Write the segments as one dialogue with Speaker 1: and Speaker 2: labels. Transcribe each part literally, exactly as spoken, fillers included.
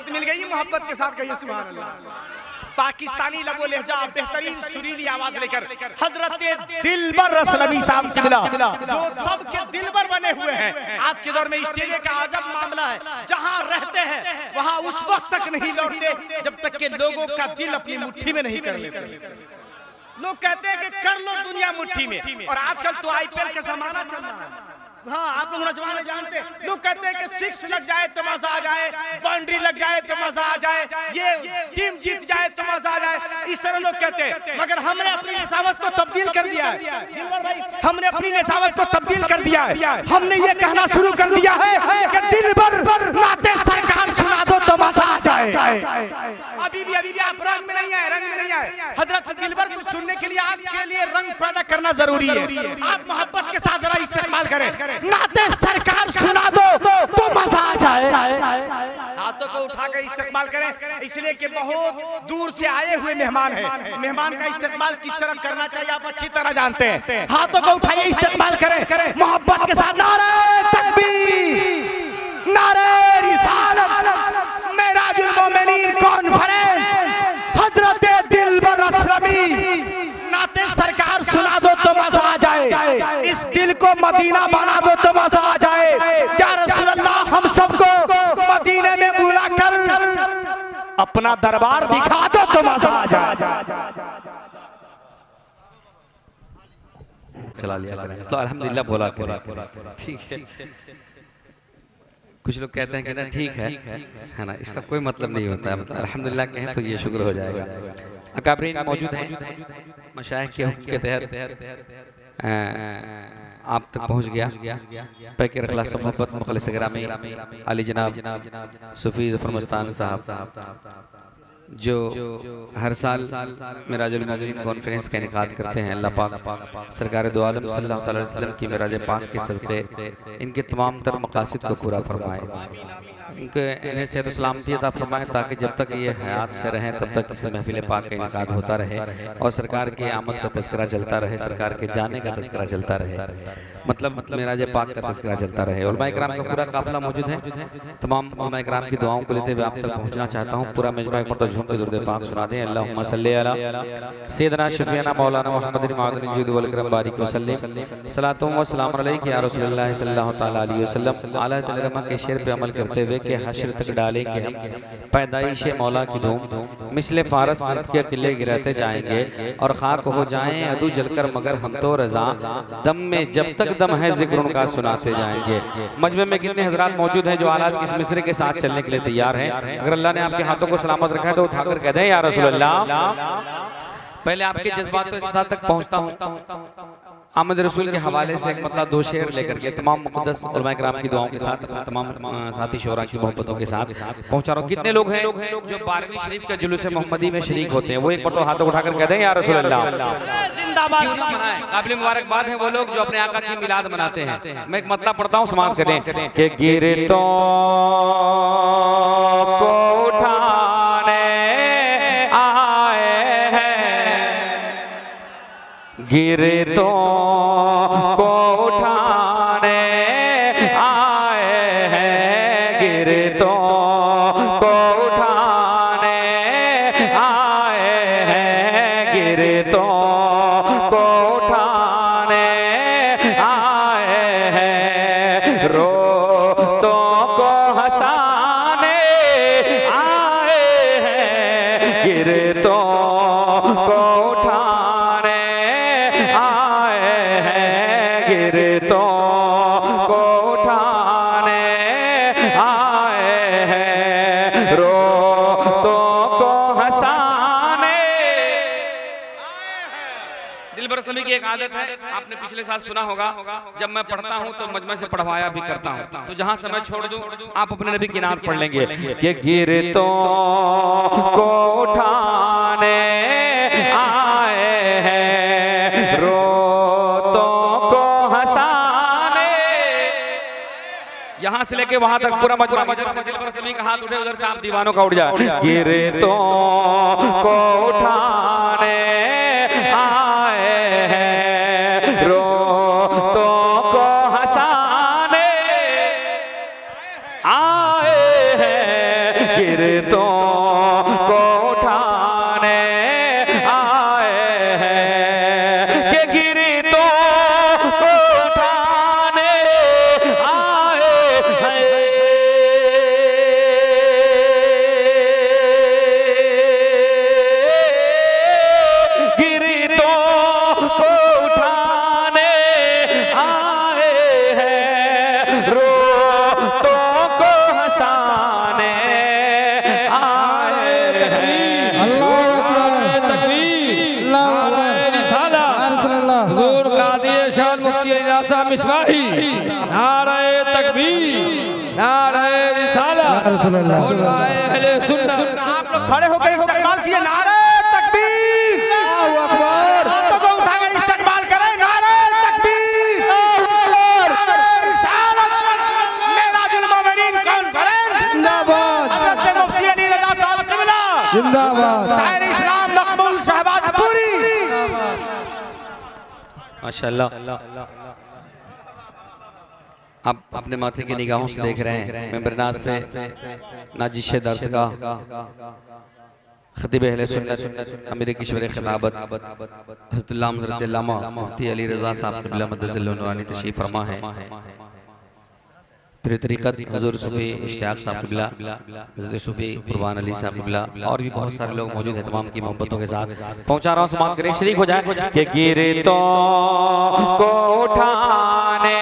Speaker 1: इजाजत मिल गई मोहब्बत के साथ कहिए सुभान अल्लाह। पाकिस्तानी लबो लहजा बेहतरीन सुरीली आवाज लेकर हजरत दिलबर असलमी साहब से मिला, जो सबके दिलबर बने हुए हैं। आज के दौर में स्टेज का अजब मामला है, जहां रहते हैं वहां उस वक्त तक नहीं लौटते जब तक के लोगों का दिल अपनी मुट्ठी में नहीं कर लेते। लोग कहते हैं कि कर लो दुनिया मुट्ठी में, और आजकल तो आईपीएल का जमाना चल रहा है। हाँ, आप लोग नौजवान जानते हैं, लोग कहते हैं कि सिक्स लग जाए तो मजा आ जाए, बाउंड्री लग जाए तो मजा आ जाए, ये टीम जीत जाए तो मजा आ जाए, इस तरह लोग कहते हैं। मगर हमने अपनी निसावत को तब्दील कर दिया है भाई, हमने अपनी निसावत को तब्दील कर दिया है। हमने ये कहना शुरू कर दिया है कि दिल भर नाते सरकार सुना दो तो मजा आ जाए। अभी भी अभी भी आप रंग में नहीं आए, रंग में नहीं आए। हजरत दिलबर को सुनने के लिए आपके लिए रंग पैदा करना जरूरी है। आप मोहब्बत के साथ जरा इस्तेमाल करें, नाते सरकार सुना दो तो मजा आ जाए। हाथों को उठाकर इस्तेमाल करें, इसलिए कि बहुत दूर से आए हुए मेहमान हैं। मेहमान का इस्तेमाल किस तरह करना चाहिए आप अच्छी तरह जानते हैं। हाथों को उठाइए, इस्तेमाल करें मोहब्बत के साथ। नारे तकबीर, नारे रिसालत, मेराजुल मोमिनीन कॉन्फ्रेंस, हजरत दिलबर असलमी, नाते सरकार सुना दो तो मजा आ जाए। इस दिल को मदीना बना दो तो मजा आ जाए। या रसूल अल्लाह, हम सबको मदीने में बुलाकर अपना दरबार दिखा दो तो मजा आ जाए।
Speaker 2: चला लिया तो अल्हम्दुलिल्लाह बोला ठीक है। कुछ लोग कहते हैं कि ना ठीक है है ना, इसका कोई मतलब नहीं होता है। मतलब अल्हम्दुलिल्लाह कहें तो ये शुक्र हो जाएगा। अकाबरीन मौजूद हैं, मशाइख के हुक्म के तहत आप तक पहुंच गया पैकर अखलास मोहब्बत मुखलिस गिरामी अली जनाब सूफी ज़फ़र मस्तान साहब, जो हर साल मेराजुल मोमिनीन कॉन्फ्रेंस का इनेकाद करते हैं। अल्लाह पाक सरकार दो आलम सल्लल्लाहु अलैहि वसल्लम की मेराज पाक के सदक़े इनके तमाम तर मकासद को पूरा फरमाए, इनके इन्हें सेहत सलामती अता फरमाए, ताकि जब तक ये हयात से रहें तब तक इस महफिल पाक का इनेकाद होता रहे और सरकार की आमद का तज़किरा चलता रहे, सरकार के जाने का तज़किरा चलता रहे, मतलब मतलब मेराज पाक का तज़किरा चलता रहे। उलमा इकराम का पूरा काफिला मौजूद है। तमाम उलमा इकराम की दुआओं को लेते हुए आप तक पहुँचना चाहता हूँ। पूरा मजमा एक मरतबा झूम के दुरूद पाक सुना दें। अल्लाहुम्मा सल्ली अला सय्यदना शफीअना मौलाना मुहम्मदिन मादनी जुद वल करम बारिक वसल्लिम सलातो व सलाम अलैका या रसूलुल्लाह सल्लल्लाहु तआला अलैहि वसल्लम। आला तलरमा के शेर पे अमल करते हुए कि हश्र तक डालेंगे हम पैदाइश मौला की धूम, मिसले फारस नस्ल के किले गिराते जाएंगे और खाक हो जाएं अदू जलकर, मगर हम तो रजा दम में जब तक दम है जिक्र उनका सुनाते जाएंगे। मजमे में कितने हजरात मौजूद हैं जो आलात इस मिसरे के साथ चलने के लिए तैयार हैं। अगर अल्लाह ने आपके हाथों को सलामत रखा है तो उठाकर कह दें या रसूल अल्लाह। पहले आपके जज्बात के साथ तक पहुंचता हूं। आमद रसूल के हवाले से एक मतलब दो शेर लेकर के तमाम मुक़द्दस उलमा किराम की दुआओं के साथ तमाम साथी शोरा की मोहब्बतों के साथ पहुंचा रहा हूं। कितने लोग हैं जो बारहवीं शरीफ के जुलूस मोहम्मदी में शरीक होते हैं? वो एक बार तो हाथों उठाकर कह दें या रसूल अल्लाह। काबिल मुबारकबाद है वो लोग जो अपने आका की मिलाद मनाते हैं। मैं एक मतलब पढ़ता हूँ, समाप्त करें कि गिरतों को उठाने आए हैं, गिरतों को उठाने आए हैं, गिरतों को उठाने आए हैं, गिरतों को उठाने आए हैं, रोतों को हंसाने आए हैं, गिरतों को उठाने आए हैं, गिरतों को उठाने आए हैं, रोतों को हंसाने। दिलबर असलमी की एक आदत है, आपने पिछले साल सुना होगा, जब मैं पढ़ता हूँ तो मजमे से पढ़वाया भी करता हूँ, तो जहाँ समय छोड़ दूँ आप अपने नबी की नात पढ़ लेंगे कि गिरतों को उठाने आए हैं, रोतों को हंसाने। यहाँ से लेके वहां तक पूरा मजमा, इधर से दिलबर असलमी का हाथ उठे, उधर से आप दीवानों का उठ जाए। गिरतों को उठाने आए हैं, रोतों को हंसाने आए हैं, गिरतों को उठाने आए हैं कि गिरतों को उठाने आए हैं। गिरतों को उठाने आए हैं, रोतों को हंसाने आए हैं।
Speaker 3: अल्लाह अकबर, तकबीर, नारे रिसालत, हुजूर कादी शान मुफ्ती इजाज़त मिसबाही, नारे तकबीर, नारे रिसालत, नारे अहले सुन्नत।
Speaker 1: आप लोग खड़े होकर इस्तेमाल किए नारे तकबीर,
Speaker 3: अल्लाहु अकबर,
Speaker 1: हाथों को उठाकर इस्तेमाल करें नारे तकबीर, नारे रिसालत, मेराजुल मोमिनीन कॉन्फ्रेंस
Speaker 3: जिंदाबाद,
Speaker 1: हज़रत मुफ्ती अली रज़ा साहब क़िबला
Speaker 3: जिंदाबाद,
Speaker 1: शायर इस्लाम मकबूल शहबाज पूरी।
Speaker 2: माशाअल्लाह। आप अपने माथे की निगाहों से देख रहे हैं मेंबर नाज पे नाजिश दर्स का खतीब अहले सुन्नत अमीर किशवर खिताबत हज़रत अल्लामा मुफ्ती अली रज़ा साहब क़िबला मद्दसिल्लहु नूरानी तशरीफ फरमा है। फिर तरीक़त हुज़ूर सूफ़ी इश्तियाक़ साहब क़िबला, हज़रत सूफ़ी कुर्बान अली साहब क़िबला और भी बहुत सारे लोग मौजूद हैं। तमाम की मोहब्बतों के साथ पहुँचा रहा हूँ, समाप्त करें, शरीक हो जाए कि गिरतों को उठाने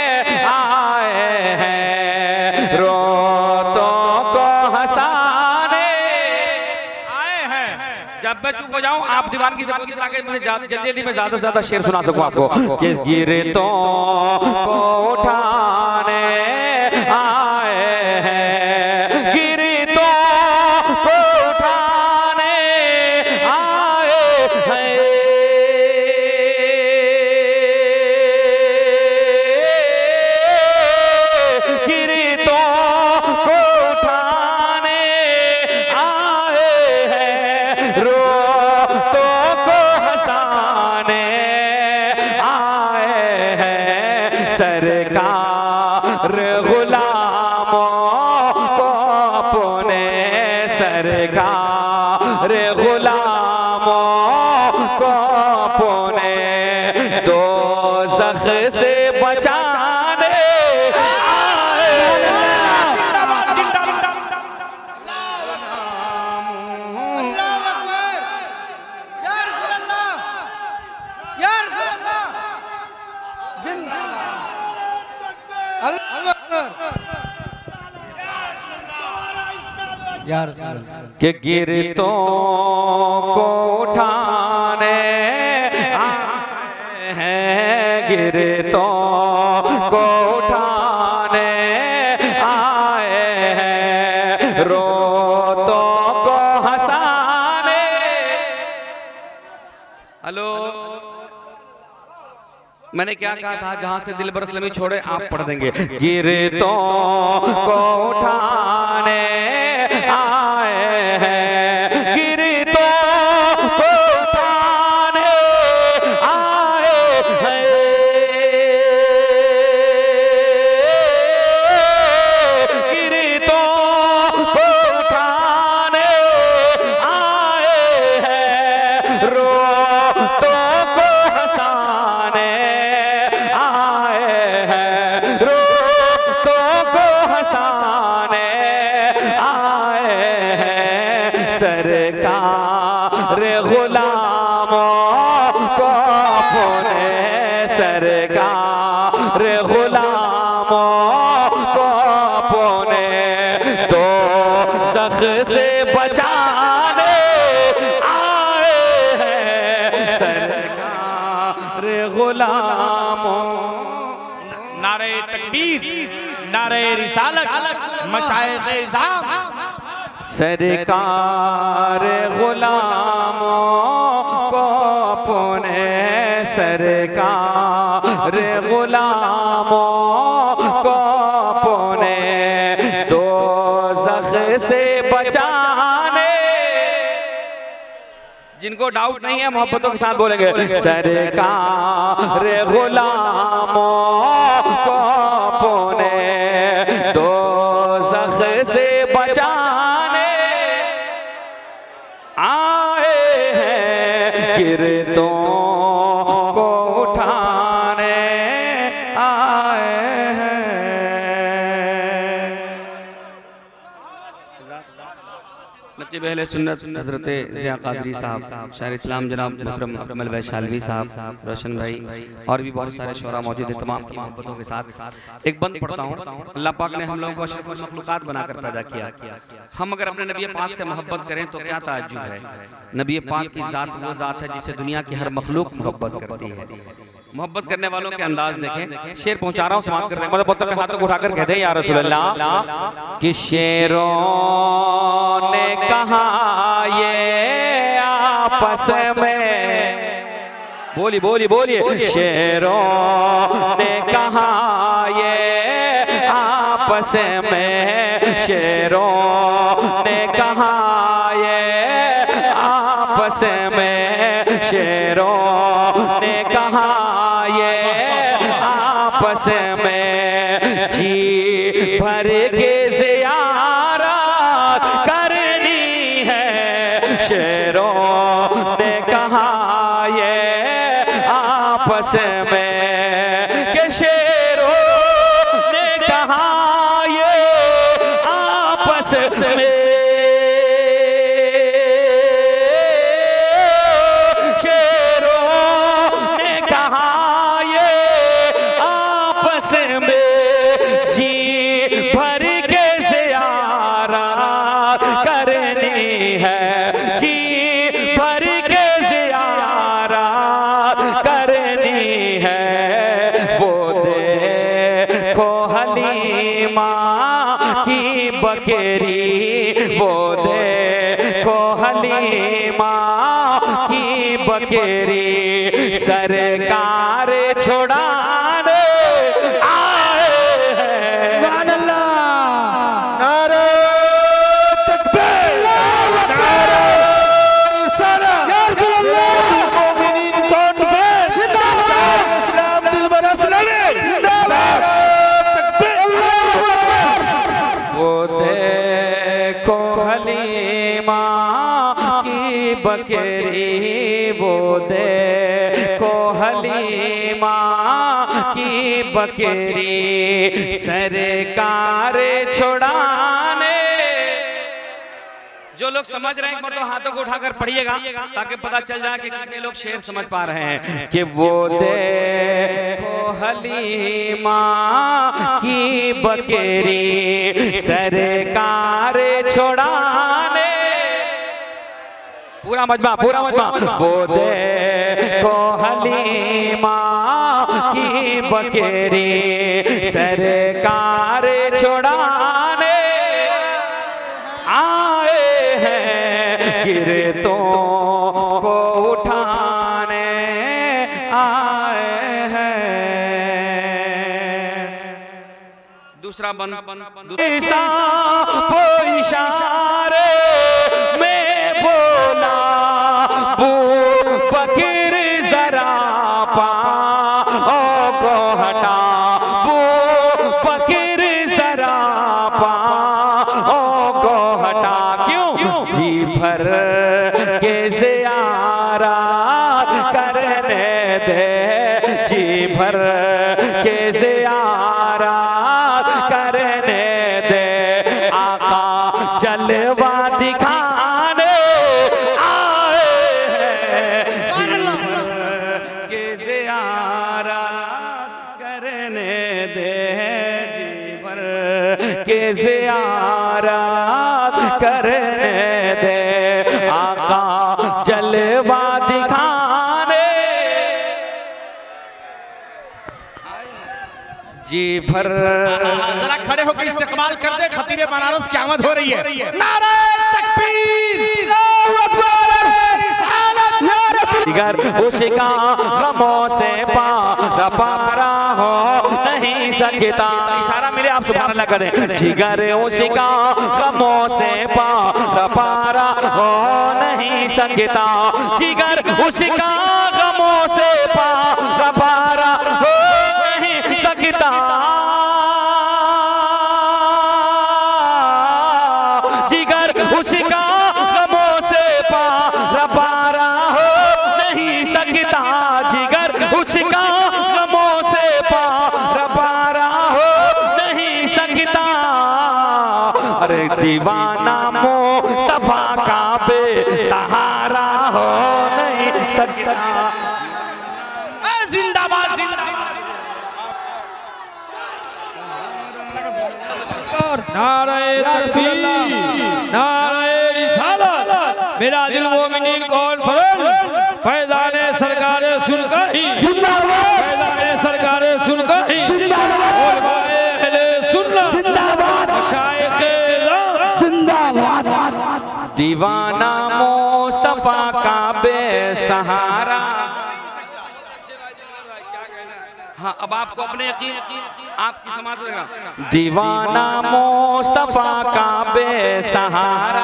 Speaker 2: आए हैं, रोतों को हंसाने
Speaker 1: आए हैं।
Speaker 2: जब मैं चुप हो जाऊं आप दीवानगी से बोलिए ताकि मुझे जल्दी जल्दी मैं ज्यादा से ज्यादा शेर सुना सकूं आपको कि गिरतों को उठाने आए हैं, गिरतों को उठाने आए हैं। गिरतों को उठाने आए हैं, रोतों को हंसाने आए हैं। सरकार गुलामों को अपने, सरकार गुलामों को अपने दोज़ख से बचाने आए हैं।
Speaker 1: जिंदाबाद, जिंदाबाद।
Speaker 2: कि गिरतों को उठाने आए हैं, गिरतों को उठाने आए हैं, रोतों को हंसाने। हेलो, मैंने क्या कहा था, जहां से दिल बरसलमी छोड़े आप पढ़ देंगे। गिरतों को उठाने आए हैं, गिरतों को उठाने आए हैं, गिरतों को उठाने आए हैं, रोतों को हंसाने आए हैं, रोतों को हंसाने आए हैं। सरकार गुलामों को अपने, सरकार गुलामों को अपने दोज़ख से बचाने आए हैं। सरकार गुलामों,
Speaker 1: नारे तकबीर, नारे रिसालत, मशाइख़ इज़ाम।
Speaker 2: सरकार गुलामों को अपने, सरकार गुलामों को अपने दोज़ख से बचाने। जिनको डाउट नहीं है मोहब्बतों के साथ बोलेंगे, सरकार गुलामों को अपने दोज़ख से बचाने गिरतों को उठाने आए हैं। नतीब अहले सुन्नत हज़रत ज़िया क़ादरी साहब, शायर इस्लाम जनाब मुहतरम अकमल वैशालवी साहब, रोशन भाई और भी बहुत सारे शोरा मौजूद हैं। तमाम की मोहब्बतों के साथ एक बंद पढ़ता हूँ। अल्लाह पाक ने हम लोगों को अशरफुल मखलूक़ात बनाकर पैदा किया। हम अगर अपने नबी पाक से मोहब्बत करें तो क्या ताज्जुब है। नबी पाक की ज़ात वो ज़ात है जिसे दुनिया की हर मखलूक मोहब्बत करती है। मोहब्बत करने वालों के अंदाज देखें। शेर पहुंचा रहा हूँ, समाप्त करते हैं। मतलब बहुत अपने हाथों को उठाकर कहते हैं या रसूल अल्लाह कि शेरों ने कहा ये आपस में, बोली बोली बोलिए, शेरों ने कहा ये आपस में, शेरों ने कहा ये आपस में, शेरों ने कहा आपस में, जी भर के ज़ियारत करनी है। शेरों ने कहा ये आपस में, कि शेरों ने कहा ये आपस में, बकेरी वो देखो हलीमा की बकेरी, सरकार छुड़ाने आए हैं।
Speaker 1: नारे तकबीर, नारे रिसालत, या रसूलल्लाह, मोमिनीन कौन है, इस्लाम दिलबर असलमी, नारे तकबीर,
Speaker 2: वो देखो हलीमा की बकरी, वो देखो हलीमा की बकरी, सरकार छुड़ाने। जो लोग समझ रहे हैं तो हाथों को उठाकर पढ़िएगा ताकि पता चल जाए कि कितने लोग शेर समझ पा रहे हैं। कि वो देखो हलीमा की बकरी, सरकार छुड़ाने। पूरा मजमा, पूरा मजमा। वो देखो हलीमा की बकरी, सरकार छुड़ाने आए हैं, गिरतों को उठाने आए हैं। दूसरा बन इशारे में बोला, बू बकर जरा पाओ को हटा, बू बकर जरा पाओ को हटा। क्यों? जी भर के ज़ियारत करने दे, जी भर के ज़ियारत करने दे। आका जलवा दिखाने आए हैं, जी भर के ज़ियारत करने दे, जी भर के ज़ियारत करने दे। आका जलवा दिखाने, जी भर।
Speaker 1: जरा खड़े होकर इस्तेमाल कर दे, खतीब बनारस की आमद हो रही है। नारे तकबीर, अल्लाहू अकबर, रिसालत, या रसूल।
Speaker 2: जिगर उसका गमों से पार पारा हो नहीं सकता। इशारा मिले आप सुभान अल्लाह करें। जिगर उसका गमों से पार पारा हो नहीं सकता, जिगर उसका गमों से पार पारा हो नहीं सकता। जिगर उसका गमों से पार पारा हो नहीं दीवाना मुस्तफा का बेसहारा हो नहीं सकता।
Speaker 1: जिंदाबाद जिंदाबाद।
Speaker 3: नारे तकबीर, नारे रिसालत, मिराजुल मोमिनीन कॉन्फ्रेंस, फैज़ाने सरकारे सुनकाही, फैज़ाने सरकारे सुनकाही, उलमाए अहले सुन्नत, मशाइख़े जिंदाबाद।
Speaker 2: दीवाना मुस्तफा का बेसहारा। हाँ, अब आपको अपने यकीन आपकी समाज लगा। दीवाना मुस्तफा का बेसहारा,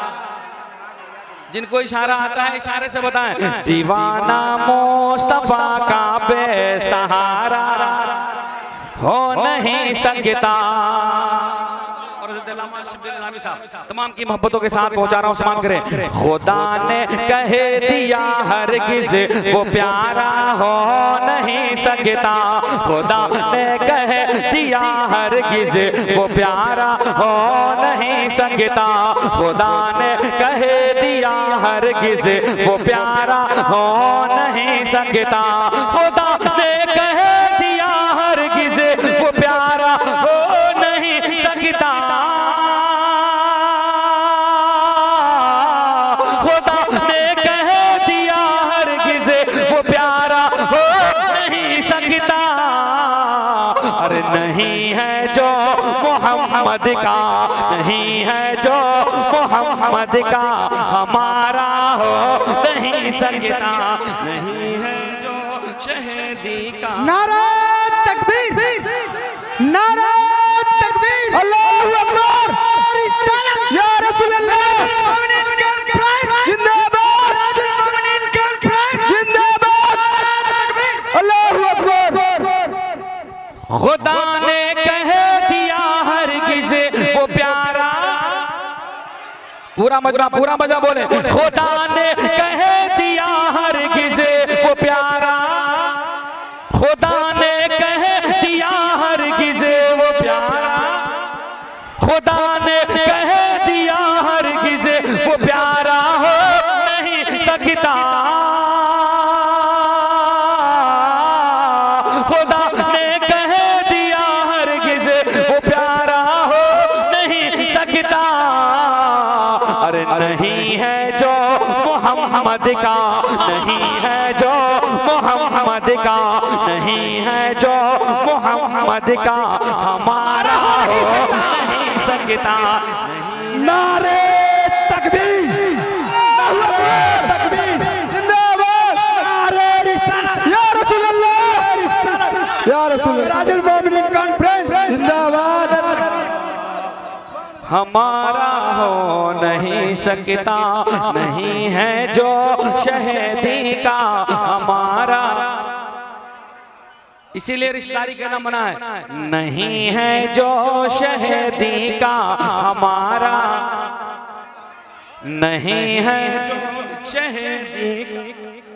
Speaker 2: जिनको इशारा आता है इशारे से बताएं। दीवाना मुस्तफा का बेसहारा हो नहीं सकता। तमाम की मोहब्बतों के साथ पहुंचा रहा हूं, सम्मान करें। खुदा ने कह दिया हरगिज़ वो प्यारा हो नहीं सकता। खुदा ने कह दिया हरगिज़ वो प्यारा हो नहीं सकता। खुदा ने कह दिया हरगिज़ वो प्यारा हो नहीं सकता। खुदा ने कह दिया हरगिज़ वो प्यारा हो नहीं सकता। खुदा ने कह दिया हरगिज़ वो प्यारा हो नहीं सकता। अरे नहीं है जो मोहम्मद का, नहीं है जो मोहम्मद का हमारा हो नहीं सकता। नहीं है जो शहीदी का।
Speaker 3: नारा तकबीर, नारा तकबीर, अल्लाहू अकबर, या रसूल अल्लाह, जिंदाबाद, जिंदाबाद, अल्लाहू अकबर।
Speaker 2: खुदा ने कह दिया हरगिज़ वो प्यारा। पूरा मजमा पूरा मजमा बोले। खुदा ने कह दिया हरगिज़ वो प्यारा। खुदा ने कह दिया हरगिज़ वो प्यारा। खुदा ने कह दिया हरगिज़ वो प्यारा हो नहीं सकता। खुदा ने कह दिया हरगिज़ वो प्यारा हो नहीं सकता। अरे नहीं है जो मोहम्मद का, नहीं है जो मोहम्मद का, नहीं है जो मोहम्मद का हमारा हो नहीं सकता।
Speaker 3: नारे तकबीर, तकबीर, जिंदाबाद, नारे रिसालत, या रसूल अल्लाह, या रसूल मिराजुल मोमिनीन कॉन्फ्रेंस जिंदाबाद।
Speaker 2: हमारा हो नहीं सकता। नहीं है जो शहीदी का हमारा। इसीलिए रिश्तेदारी करना मना है। नहीं है जो शहीदी का हमारा। नहीं है जो शहीदी,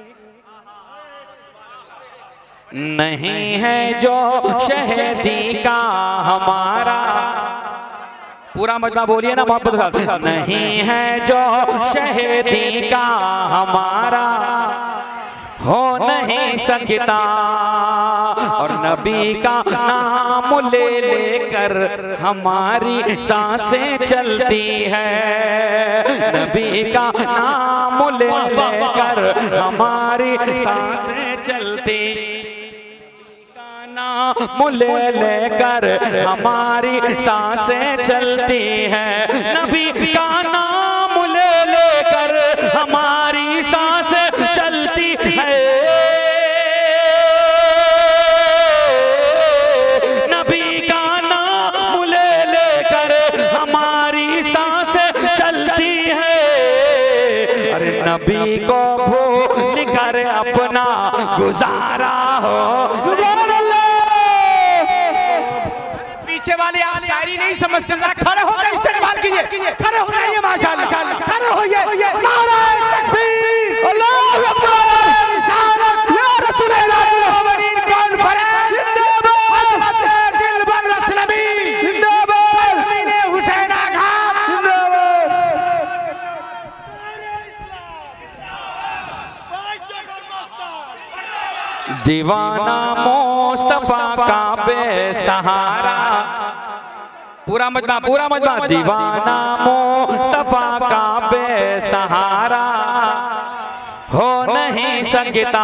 Speaker 2: नहीं है जो शहीदी का हमारा। पूरा मजमा बोलिए ना मोहब्बत के साथ। नहीं है जो शहीदी का हमारा हो नहीं सकता। और नबी का नाम ले लेकर हमारी सांसें चलती है। नबी का नाम ले लेकर हमारी सांसें चलती। नाम ले लेकर हमारी सांसें चलती हैं। नबी का नाम ले लेकर हमारी सांसें चलती है। नबी का नाम ले लेकर हमारी सांसें चलती है। अरे नबी को भूल कर अपना गुजारा हो।
Speaker 1: पीछे वाले आप शायरी नहीं समझते, खड़े होकर इस्तेमाल कीजिए। खड़े हो जाइए माशाअल्लाह, खड़े होइए। नारे तकबीर, अल्लाहू अकबर, या रसूल अल्लाह, मोमिनीन कॉन्फ्रेंस जिंदाबाद, दिलबर रसलमी जिंदाबाद, अमीने हुसैन आघा जिंदाबाद।
Speaker 2: दीवाना मुस्तफा का बेसहारा, पूरा मजमा पूरा मजमा, दीवाना मुस्तफा का बेसहारा हो नहीं सकता।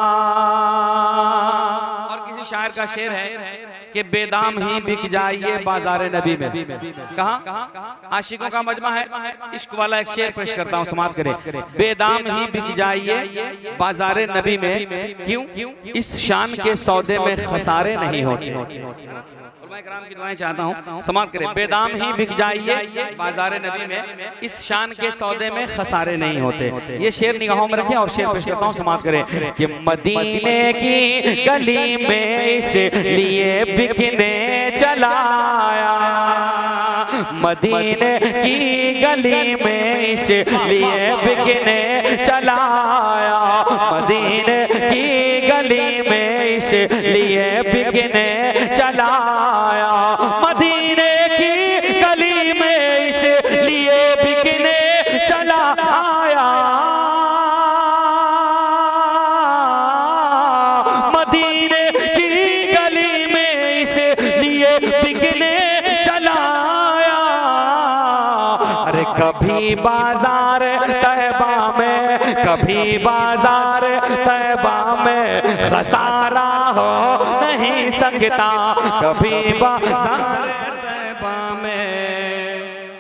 Speaker 2: और किसी शायर का शेर है कि बेदाम ही बिक जाइए बाजार नबी में। कहा आशिकों का मजमा है, इश्क वाला एक शेर पेश करता हूँ, समाप्त करें। बेदाम ही बिक जाइए बाजार नबी में, क्यों? इस शान के सौदे में खसारे नहीं होते। मैं कराम की दुआएं चाहता हूँ, समाप्त करें। बेदाम ही बिक जाइए बाजार नबी में, इस शान के सौदे में खसारे नहीं होते। ये शेर निगाहों में रखें और शेर पेश करता हूँ, समाप्त करें कि मदीने की गली में इसलिए बिकने चलाया, मदीने की गली में इसलिए बिकने चलाया, मदीने की गली में इसलिए बिकने चलाया, मदीने की गली में इसलिए बिकने चला आया, मदीने की गली में इसलिए बिकने चला आया। अरे कभी बाजार तैबा में, कभी बाजार तैबा में खसारा हो नहीं सकता, कभी बाजार तैबा में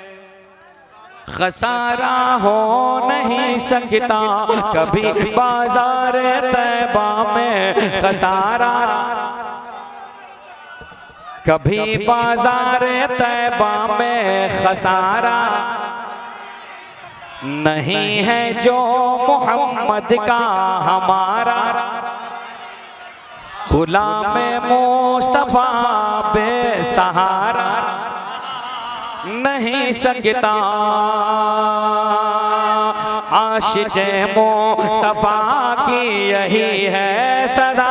Speaker 2: खसारा हो नहीं सकता, कभी बाजार तैबा में खसारा, कभी बाजार तैबा में खसारा नहीं है जो मोहम्मद का हमारा, गुलाम मुस्तफा बेसहारा नहीं सकता। आशिक मुस्तफा की यही है सदा,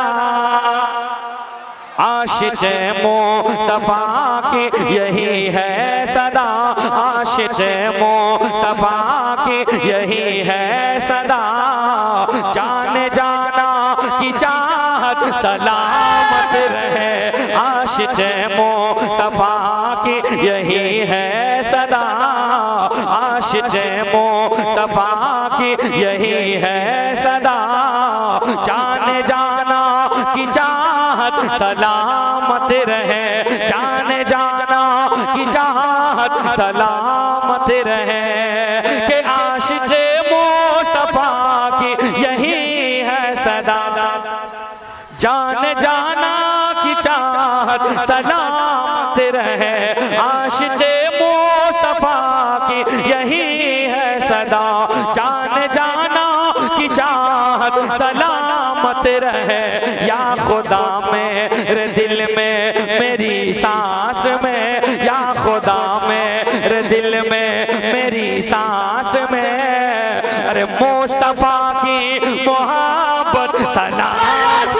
Speaker 2: आशिक मुस्तफा की यही है सदा, आशिक मुस्तफा की यही है सदा। जाने जाना की चाहत सलामत रहे, आशिक मुस्तफा की यही है सदा, आशिक मुस्तफा की यही है सदा। जाने जाना की चाहत सलामत रहे, जाने जाना की चाहत सलामत रहे, कि आशिक मुस्तफा की यही है सदा। जाने जाना की चाहत सलामत रहे, आशिक मुस्तफा की यही है सदा। जाने जाना की चाहत सलामत रहे, या खुदा मेरे दिल में मेरी सांस में, या खुदा मेरे दिल में मेरी सांस में, अरे मुस्तफा की मोहब्बत सलामत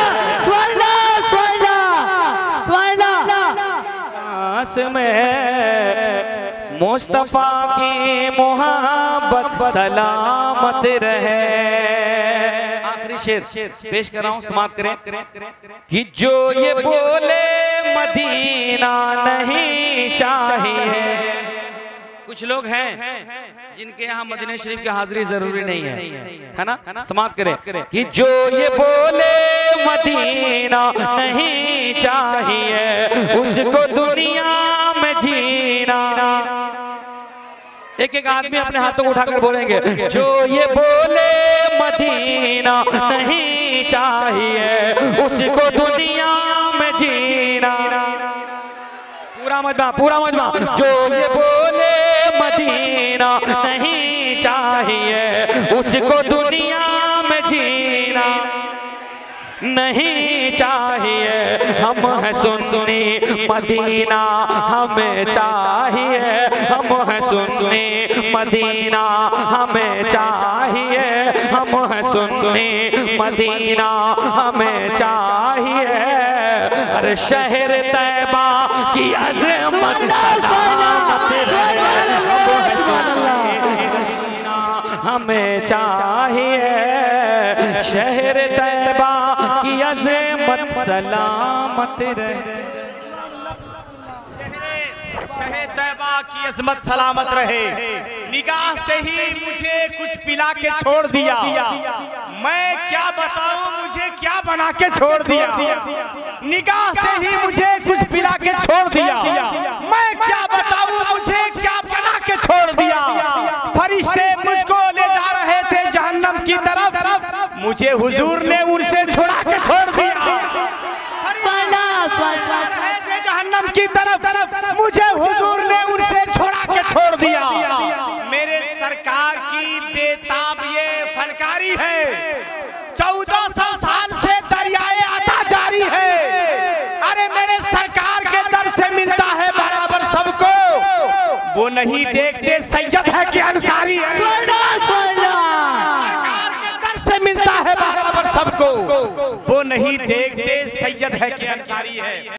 Speaker 2: सांस में, मुस्तफा की मोहब्बत सलामत रहे। आखिरी शेर पेश कर रहा हूँ, समाप्त करें कि जो ये बोले मदीना नहीं चाहिए। कुछ लोग हैं जिनके यहाँ मदीना शरीफ की हाजिरी जरूरी नहीं है, है ना? समाप्त करें कि जो ये बोले मदीना नहीं चाहिए, उसको दुनिया में जीना। एक एक आदमी अपने हाथों को उठाकर बोलेंगे, जो ये बोले मदीना नहीं चाहिए, उसको दुनिया में जीना। पूरा मजमा पूरा मजमा, जो ये बोले मदीना नहीं चाहिए, उसको दुनिया में जीना नहीं चाहिए। हम हैं सुन्नी मदीना हमें चाहिए, हम हैं सुन्नी मदीना हमें चाहिए, हम हैं सुन्नी मदीना हमें चाहिए। अरे शहर तैबा की अज़मत सलामत रहे, हमें चाहिए। शहर तैबा की नेमत सलामत रहे।
Speaker 1: शहे तैबा की अजमत सलामत रहे। निगाह से ही मुझे कुछ पिला के छोड़ दिया, मैं क्या बताऊं मुझे क्या बना के छोड़ दिया। निगाह से ही मुझे कुछ पिला के छोड़ दिया, मैं क्या बताऊं मुझे क्या बना के छोड़ दिया। फरिश्ते मुझको ले जा रहे थे जहन्नम की तरफ, मुझे हुजूर ने उनसे छुड़ा के छोड़ दिया। जहन्नम की तरफ मुझे हुजूर ने उनसे छोड़ा के छोड़ दिया। मेरे सरकार की बेताब ये फनकारी है, चौदह सौ साल से दरियाए आता जारी है। अरे मेरे सरकार के दर से मिलता है बराबर सबको, वो नहीं देखते सैयद है कि अंसारी है। सरकार के दर से मिलता है बराबर सबको, वो नहीं देखते सैयद है कि अंसारी है।